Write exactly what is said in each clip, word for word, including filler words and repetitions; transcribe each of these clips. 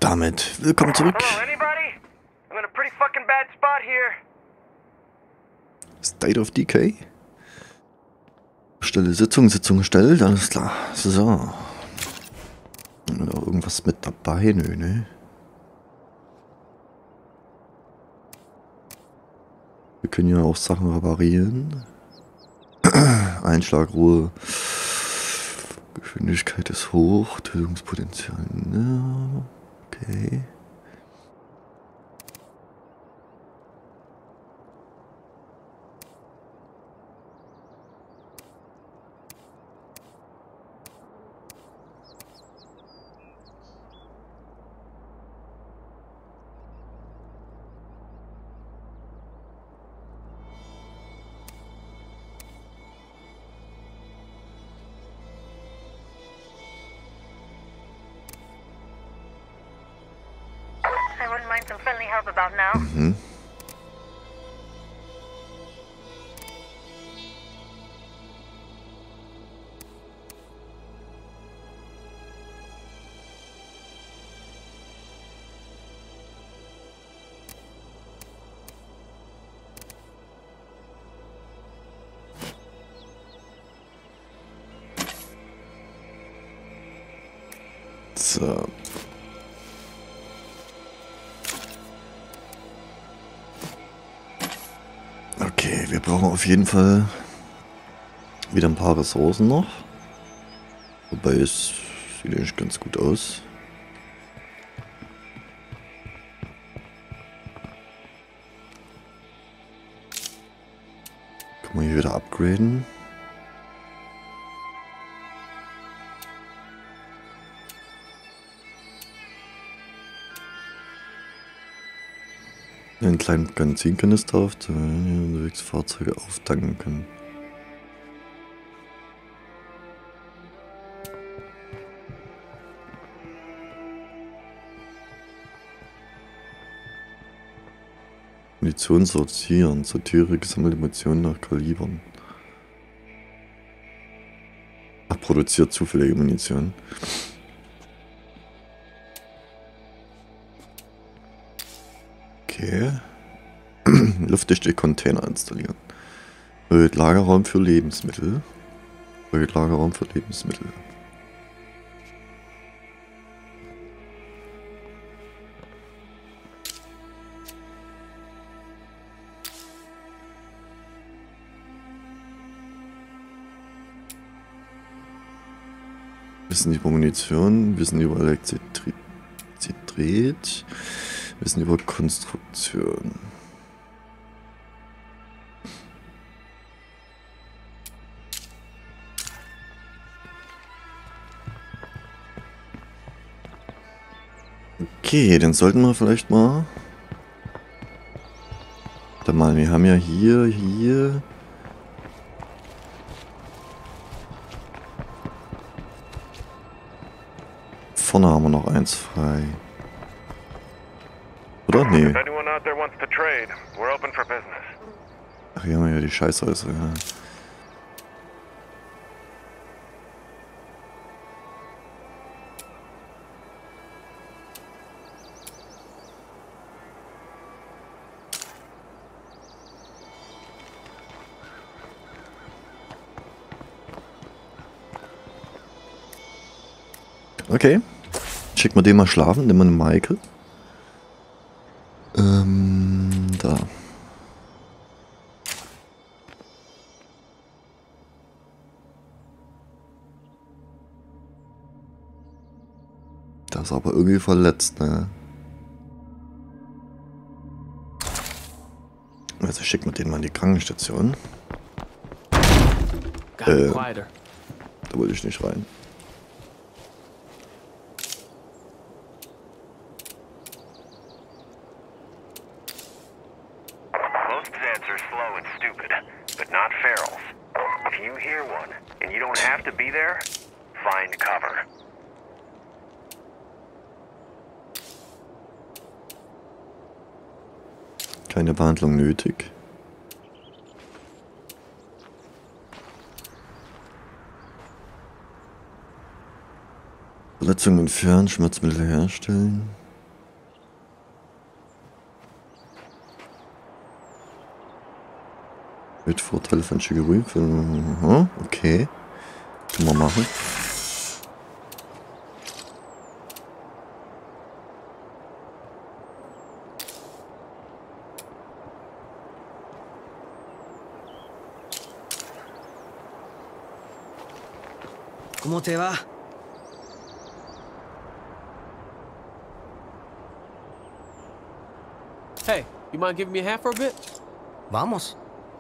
damit willkommen zurück. State of Decay. Stelle Sitzung, Sitzung gestellt, alles klar. So. Haben wir da irgendwas mit dabei? Nö, ne? Wir können ja auch Sachen reparieren. Einschlagruhe. Geschwindigkeit ist hoch. Tötungspotenzial. Ja, okay. Mhm. So. Okay, wir brauchen auf jeden Fall wieder ein paar Ressourcen noch. Wobei es sieht eigentlich ganz gut aus. Kann man hier wieder upgraden. Einen kleinen Benzinkanister auf, der unterwegs Fahrzeuge auftanken können. Munition sortieren, sortiere gesammelte Munition nach Kalibern. Ach, produziert zufällige Munition. Okay. Luftdichte Container installieren. Erhöht Lagerraum für Lebensmittel. Erhöht Lagerraum für Lebensmittel. Wissen über Munition, Wissen über Elektrizität, Wissen über Konstruktion. Okay, dann sollten wir vielleicht mal... Warte mal, wir haben ja hier, hier... Vorne haben wir noch eins frei. Oder? Nee. Ach, hier haben wir ja die Scheißhäuser, ja. Okay. Schicken wir den mal schlafen, nehmen wir eine Maike. Ähm, da. Das ist aber irgendwie verletzt, ne? Also schicken wir den mal in die Krankenstation. Äh, da wollte ich nicht rein. Keine Behandlung nötig. Verletzungen entfernen, Schmerzmittel herstellen. erhöht Vorteile von Shigarui. Hm, okay. Können wir machen. ¿Cómo te va? Hey, you mind giving me a hand for a bit? Vamos.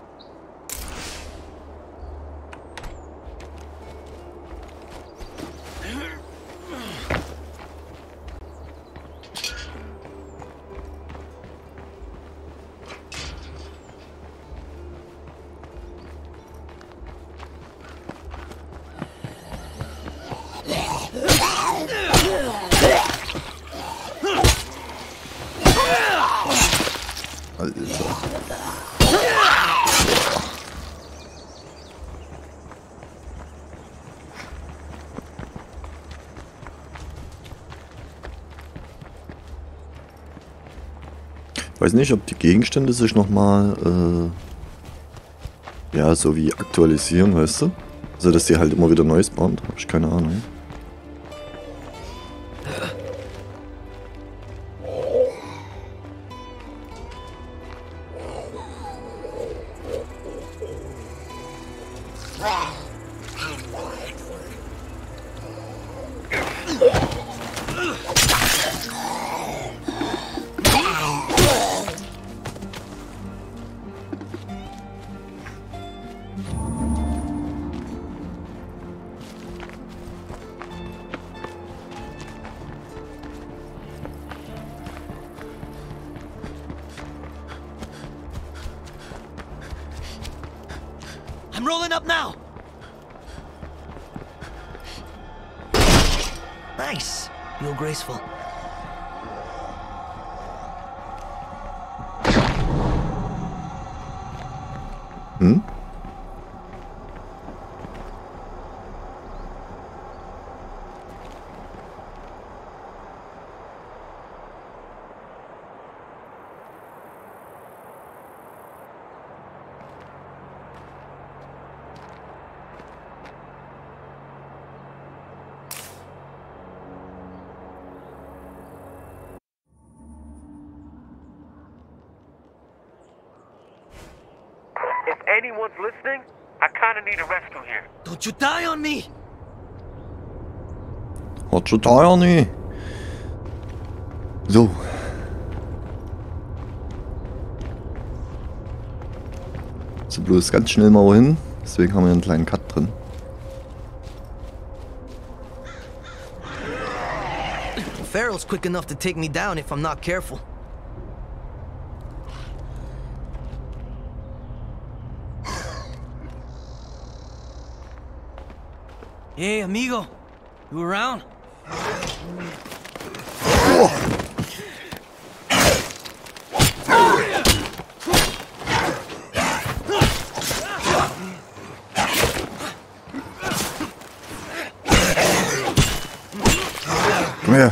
Ich weiß nicht, ob die Gegenstände sich nochmal, äh, ja, so wie aktualisieren, weißt du? Also, dass die halt immer wieder neu spawnen, hab ich keine Ahnung. I'm rolling up now. Nice. Real graceful. Hm? If anyone's listening, I kinda need a rescue here. Don't you die on me. Heutzutage nie. So. So bloß ganz schnell mal wohin. Deswegen haben wir einen kleinen Cut drin. Pharaoh's quick enough to take me down if I'm not careful. Hey, amigo. You around? Oh. Komm her.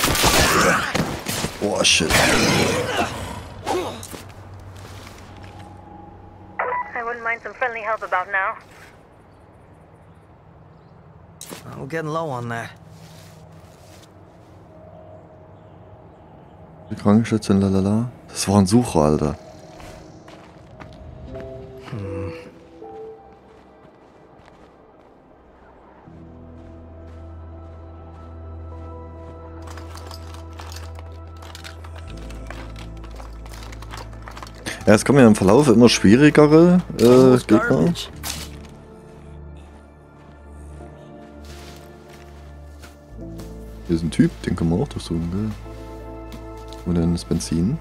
Oh, shit. I wouldn't mind some friendly help about now. We're getting low on that. Die Krankenschütze, lalala. Das war ein Sucher, Alter. Hm. Ja, es kommen ja im Verlauf immer schwierigere äh, Gegner. Hier ist ein Typ, den kann man auch durchsuchen, gell? Oder das Benzin.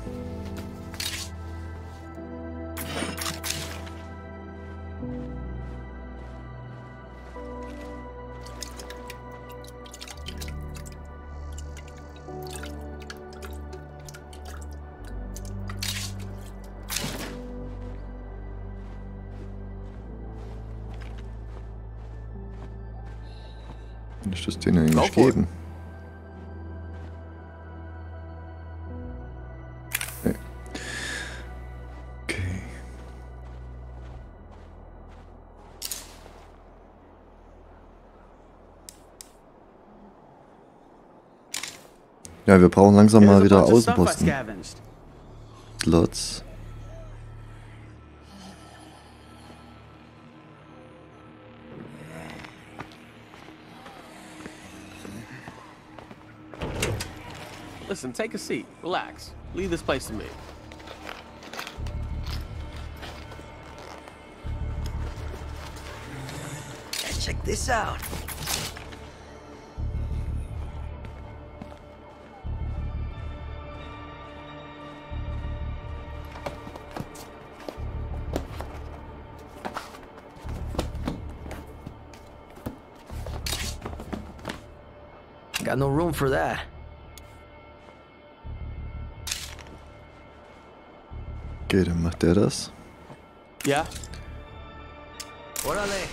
Kann ich das denen eigentlich geben? Okay. Ja, wir brauchen langsam mal Here's a wieder bunch of stuff I Außenposten. scavenged. Slots. Listen, take a seat. Relax. Leave this place to me. Yeah, check this out. Got no room for that. Okay, dann macht der das. Yeah? Órale.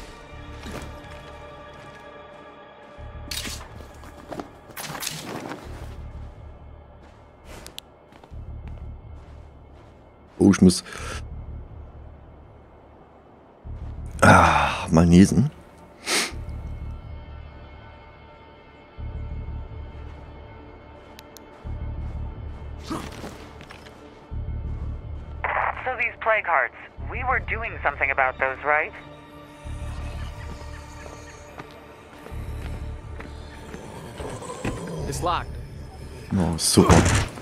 Oh, ich muss... Ah, mal niesen. So these plague hearts, we were doing something about those, right? It's locked. Oh, super.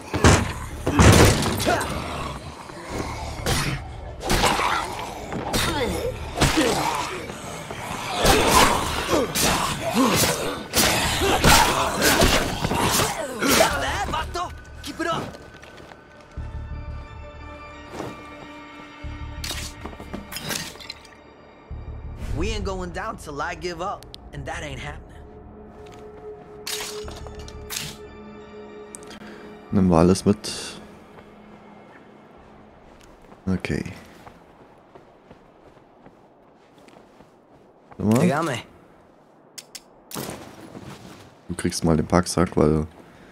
Got that, vato? Keep it up. We ain't going down till I give up, and that ain't happening. Nehmen wir alles mit. Okay. Warte mal. Dígame. Du kriegst mal den Packsack, weil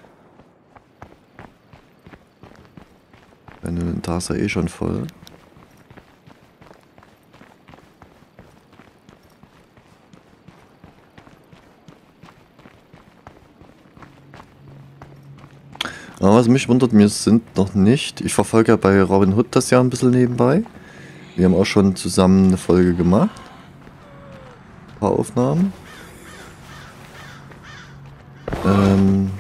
dein Inventar ist ja eh schon voll. Aber was mich wundert, wir sind noch nicht. Ich verfolge ja bei Robin Hood das ja ein bisschen nebenbei. Wir haben auch schon zusammen eine Folge gemacht. Ein paar Aufnahmen. Ähm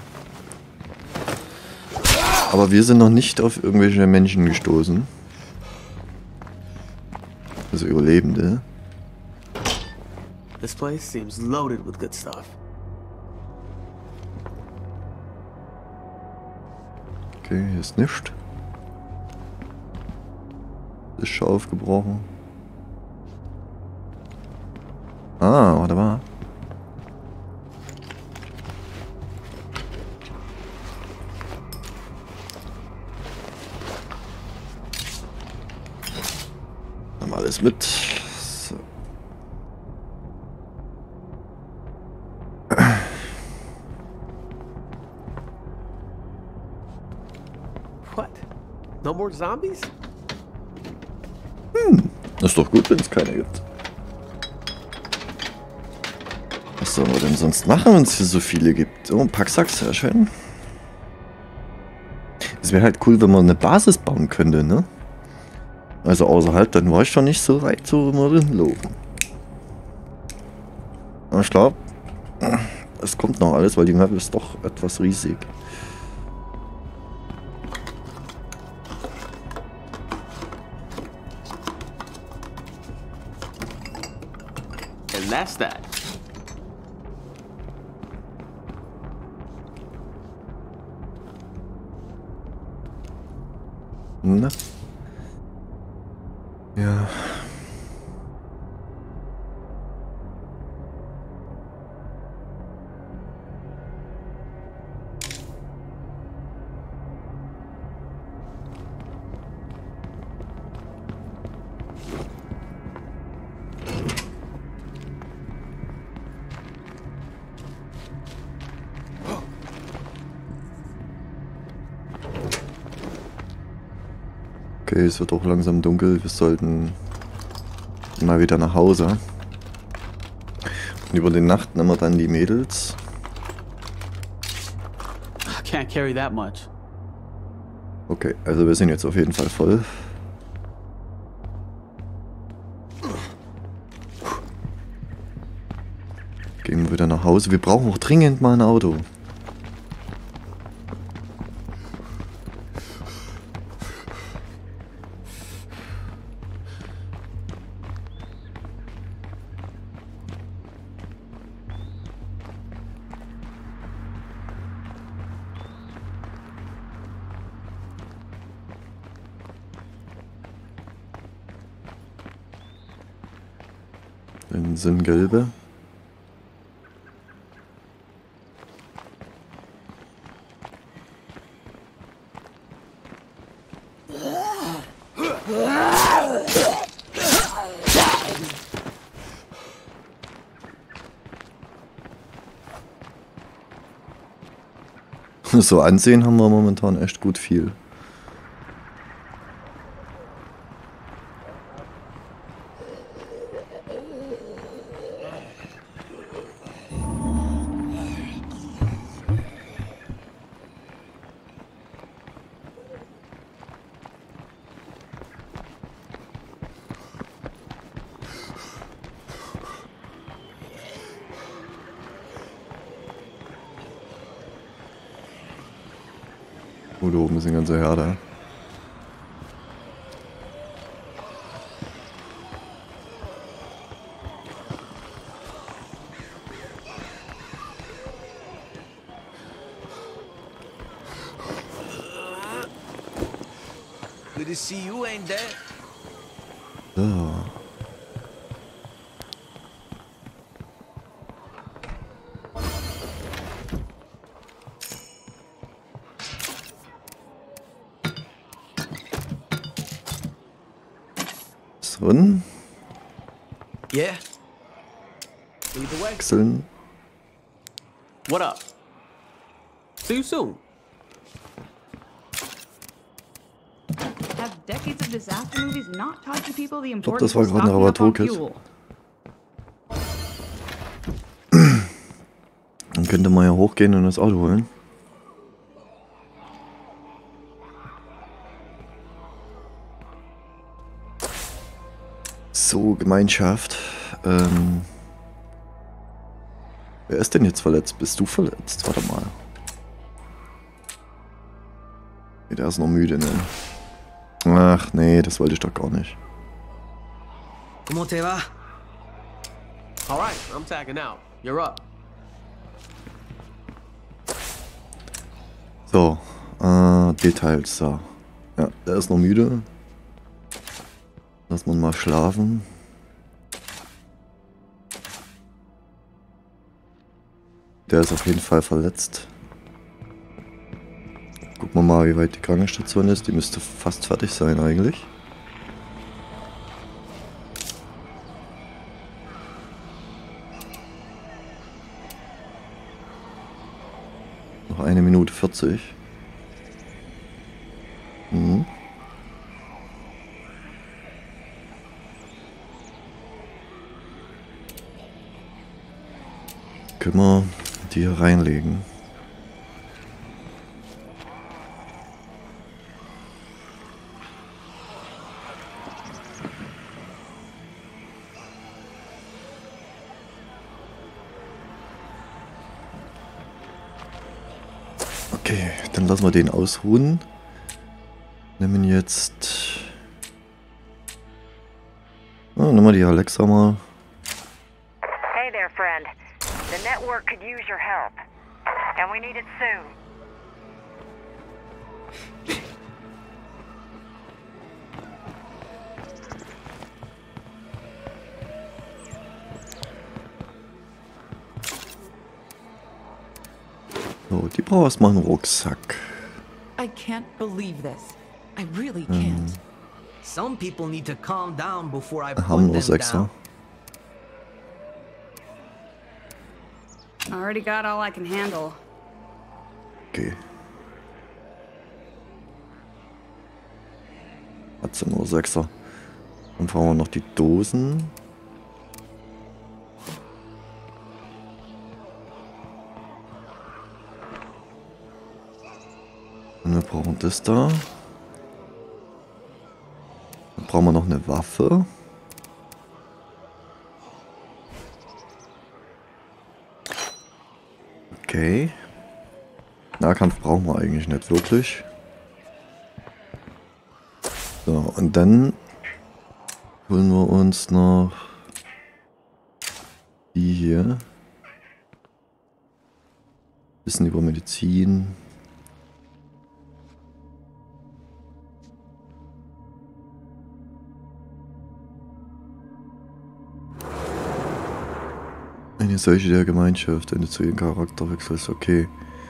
Aber wir sind noch nicht auf irgendwelche Menschen gestoßen. Also Überlebende. This place seems loaded with good stuff. Okay, hier ist nichts. Ist schon aufgebrochen. Ah, warte mal. Nehmen wir alles mit. So. What? No more zombies? Ist doch gut, wenn es keine gibt. Was sollen wir denn sonst machen, wenn es hier so viele gibt? Oh, ein Packsack, sehr schön. Es wäre halt cool, wenn man eine Basis bauen könnte, ne? Also außerhalb, dann war ich doch nicht so weit so immer hinlaufen. Aber ich glaube, es kommt noch alles, weil die Map ist doch etwas riesig. And that's that. Na? Ja. Okay, es wird auch langsam dunkel. Wir sollten mal wieder nach Hause. Und über die Nacht nehmen wir dann die Mädels. can't carry that much. Okay, also wir sind jetzt auf jeden Fall voll. Gehen wir wieder nach Hause. Wir brauchen auch dringend mal ein Auto. Dann sind gelbe. So ansehen haben wir momentan echt gut viel. Oh, da oben ist eine ganze Herde. Good to see you, ain't that? So. Drin. Yeah. Lead the way. Wechseln. What up? See you soon. Have decades of disaster movies not taught you people the Ich glaube, importance das war of gerade eine stocking up on Reparaturkit. fuel? Dann könnte man ja hochgehen und das Auto holen. So, Gemeinschaft. Ähm, wer ist denn jetzt verletzt? Bist du verletzt? Warte mal. Nee, der ist noch müde, ne? Ach nee, das wollte ich doch gar nicht. ¿Cómo te va? All right, I'm tagging out. You're up. So, äh, Details da. Ja, der ist noch müde. Lass man mal schlafen. Der ist auf jeden Fall verletzt. Gucken wir mal, wie weit die Krankenstation ist. Die müsste fast fertig sein eigentlich. Noch eine Minute vierzig. Mhm. Können wir die hier reinlegen. Okay, dann lassen wir den ausruhen. Nehmen jetzt... Oh, nehmen wir die Alexa mal. Hey there, friend. The network could use your help. And we need it soon. So, die braucht erstmal einen Rucksack. I can't believe this. I really can't. Some people need to calm down before I Wir haben put nur them Sechser. down. Already got all I can handle. Okay. Hat sie nur Sechser. Dann fahren wir noch die Dosen. brauchen das da. Dann brauchen wir noch eine Waffe. Okay. Nahkampf brauchen wir eigentlich nicht wirklich. So, und dann holen wir uns noch die hier. Wissen über Medizin. Eine solche der Gemeinschaft, wenn du zu ihrem Charakter wechselst, okay.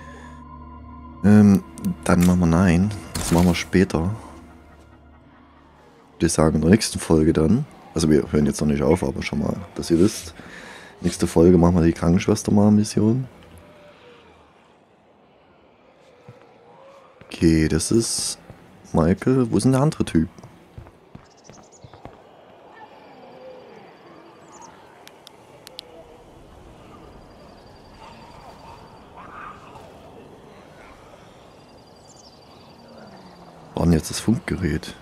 Ähm, dann machen wir nein. Das machen wir später. Ich würde sagen, in der nächsten Folge dann. Also wir hören jetzt noch nicht auf, aber schon mal, dass ihr wisst. Nächste Folge machen wir die Krankenschwester mal Mission. Okay, das ist Michael. Wo ist denn der andere Typ? War denn jetzt das Funkgerät?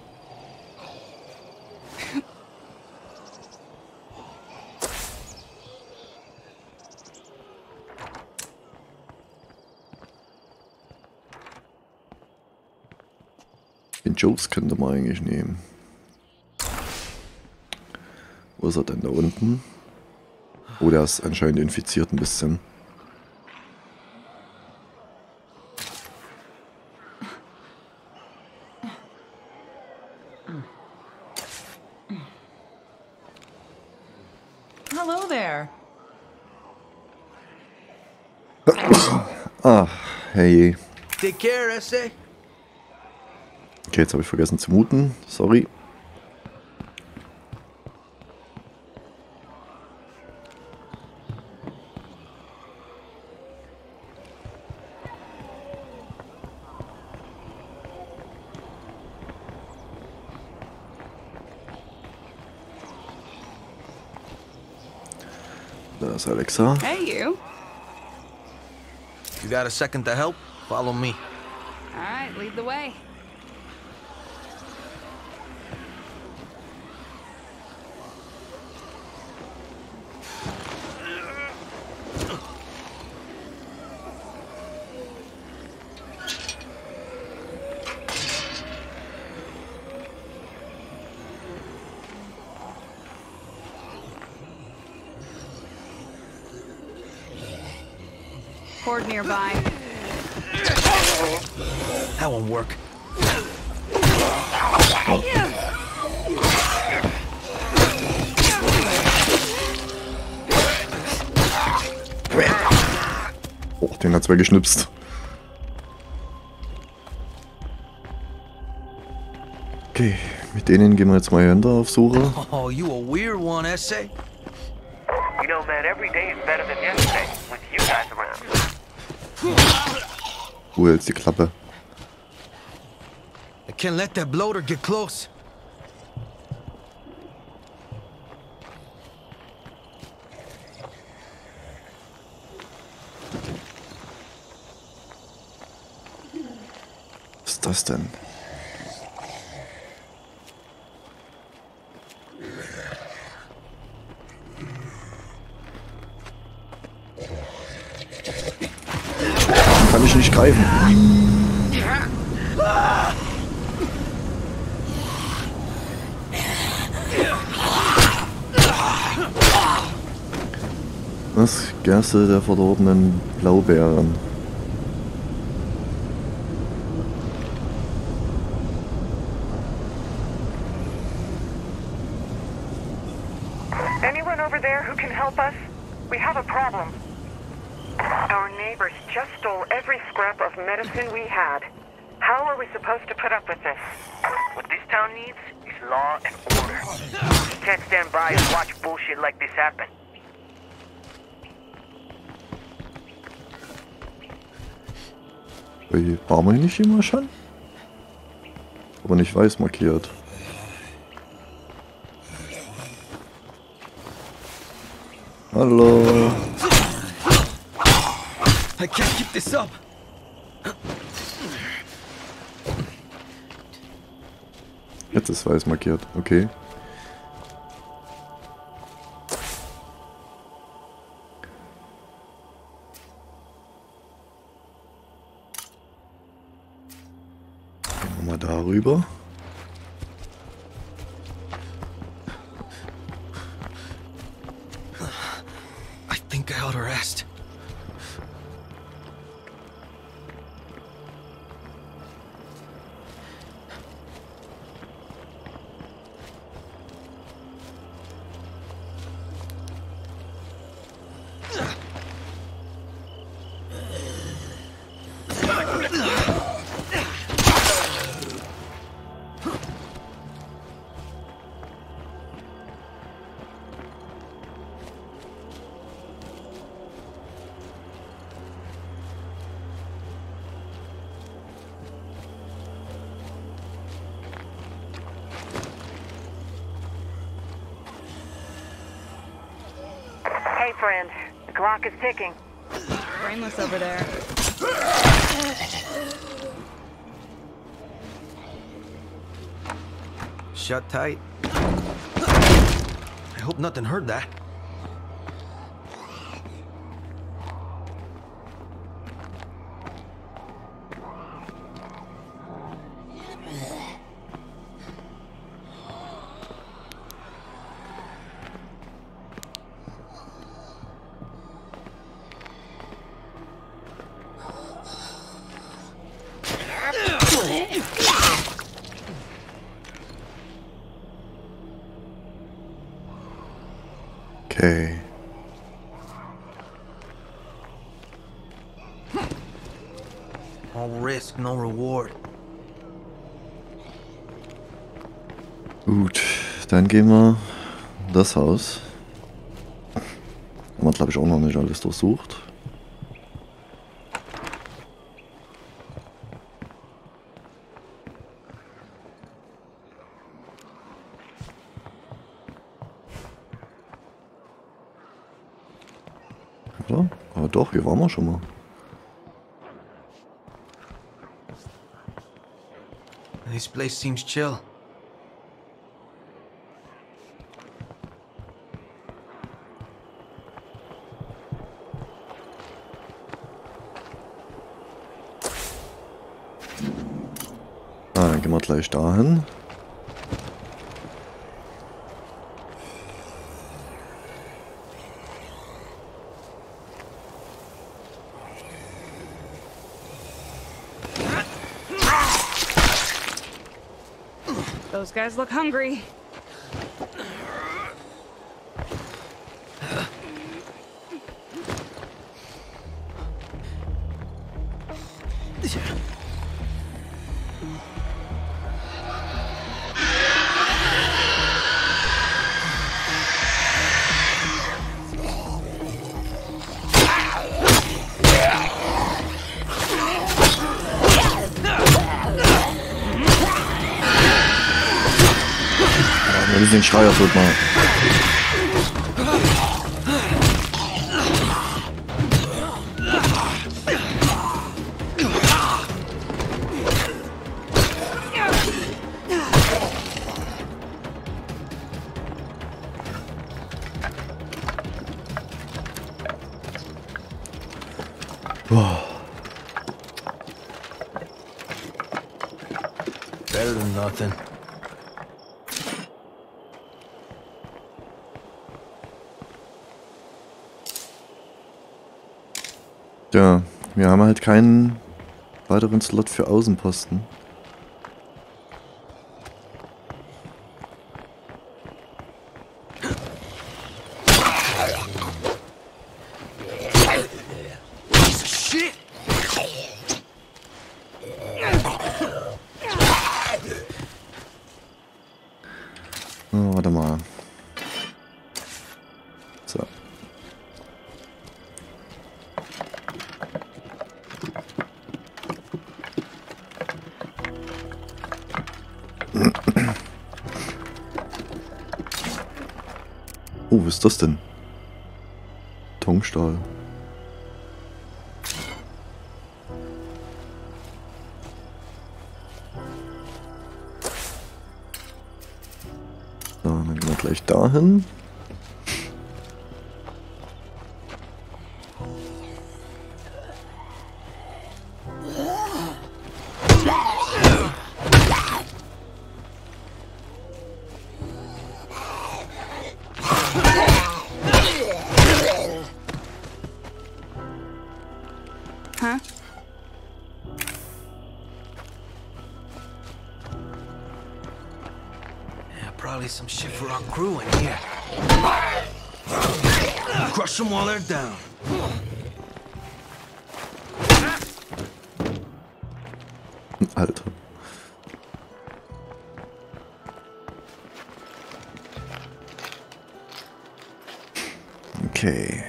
Den Jokes könnte man eigentlich nehmen. Wo ist er denn da unten? Oh, der ist anscheinend infiziert ein bisschen. Hello there. Ah, hey. Take care, S A. Okay, jetzt habe ich vergessen zu muten. Sorry. Da ist Alexa. Hey, you. You got a second to help? Follow me. All right, lead the way. Cord nearby. That won't work. Oh, den hat's weggeschnipst. Okay, mit denen gehen wir jetzt mal hinter auf Suche. Oh, you a weird one, S A. You know, man, every day is better than yesterday with you guys around. Wo hältst die Klappe? I can't let that bloater get close. Was ist das denn? Kann ich nicht greifen. Was? Gerste der verdorbenen Blaubeeren. Anyone over there who can help us? We have a problem. Our neighbors just stole every scrap of medicine we had. How are we supposed to put up with this? What this town needs is law and order. You can't stand by and watch bullshit like this happen. Waren wir nicht immer schon? Aber nicht weiß markiert. Hallo. I can't keep this up. Jetzt ist weiß markiert, okay. Gehen wir mal darüber. I think I ought to rest. Hey, friend. The clock is ticking. Brainless over there. Shut tight. I hope nothing heard that. Okay. All risk, no reward. Gut, dann gehen wir in das Haus. Haben wir, glaube ich, auch noch nicht alles durchsucht. Oder? Aber doch, hier waren wir schon mal. This place seems chill. Ah, dann gehen wir gleich dahin. Those guys look hungry. Wir müssen den Schreier tot machen. Better than nothing. Ja, wir haben halt keinen weiteren Slot für Außenposten. Oh, warte mal. So. Oh, was ist das denn? Tongstahl. Vielleicht dahin. Huh? Yeah, probably some shit for our crew in here. Crush them while they're down. Alter. Okay.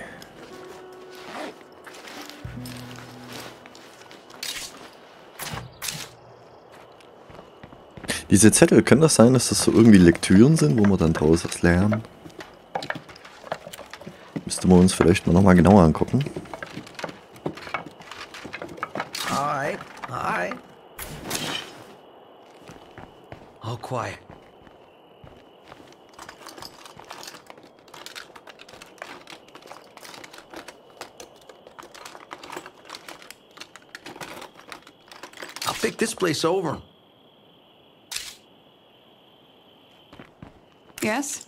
Diese Zettel, kann das sein, dass das so irgendwie Lektüren sind, wo wir dann daraus was lernen? Müssten wir uns vielleicht mal nochmal genauer angucken. Alright, alright. All quiet. I'll pick this place over. Yes?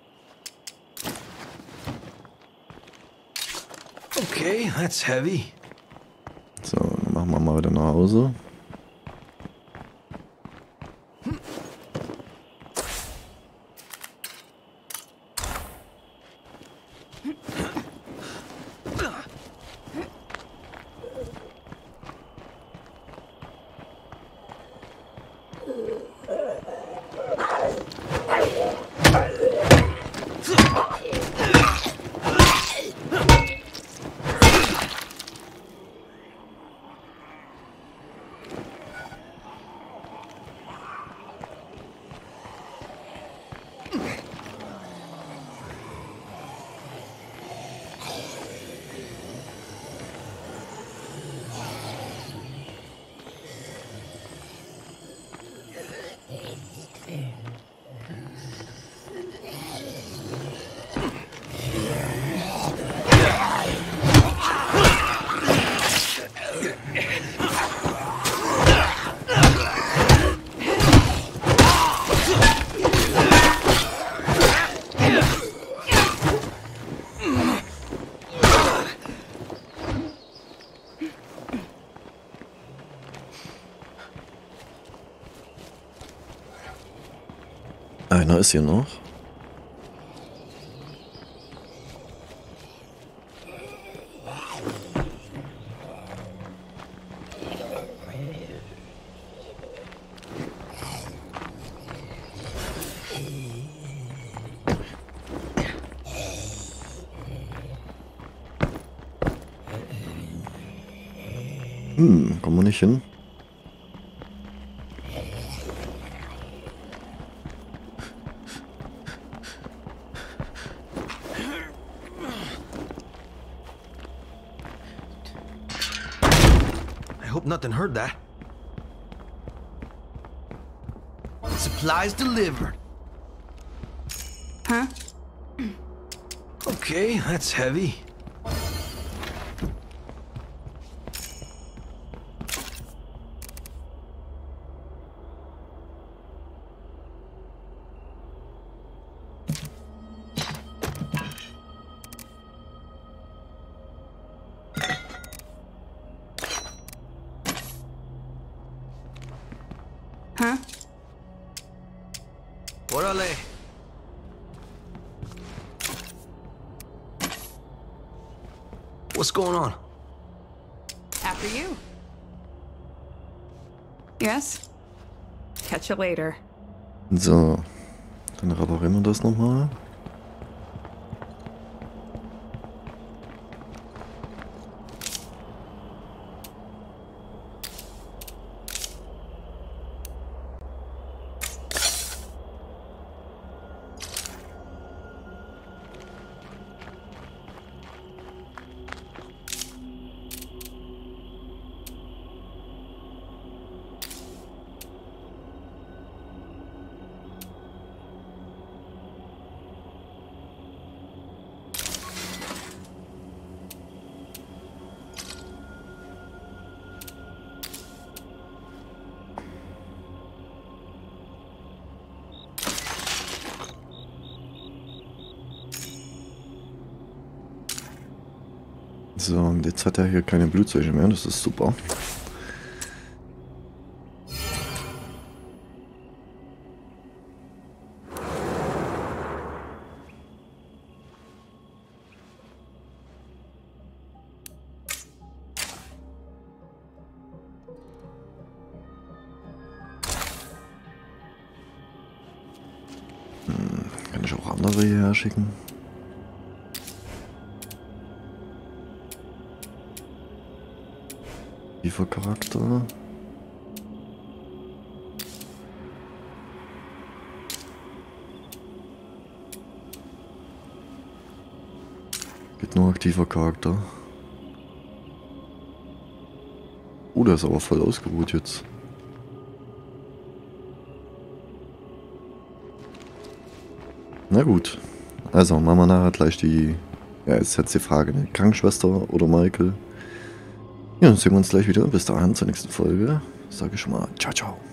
Okay, that's heavy. So, dann machen wir mal wieder nach Hause. Einer ist hier noch. Hm, kommen wir nicht hin. Hope nothing heard that. Supplies delivered. Huh? Okay, that's heavy. Huh? Órale. What's going on? After you. Yes? Catch you later. So, dann reparieren wir das nochmal. So, und jetzt hat er hier keine Blutseuche mehr, das ist super. Hm, kann ich auch andere hierher schicken? Charakter. Geht nur aktiver Charakter. Oh, der ist aber voll ausgeruht jetzt. Na gut. Also, machen wir nachher gleich die... Ja, ist jetzt die Frage, ne? Krankenschwester oder Michael? Ja, dann sehen wir uns gleich wieder. Bis dahin zur nächsten Folge. Sage ich schon mal ciao, ciao.